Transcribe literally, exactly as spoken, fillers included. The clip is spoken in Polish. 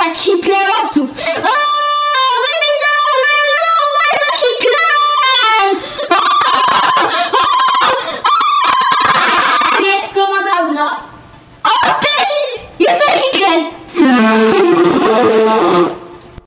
jak hitlerowców! Aaaa! Wymieniamy Hitler! Dziecko ma dawno! O ty! Jest to Hitler!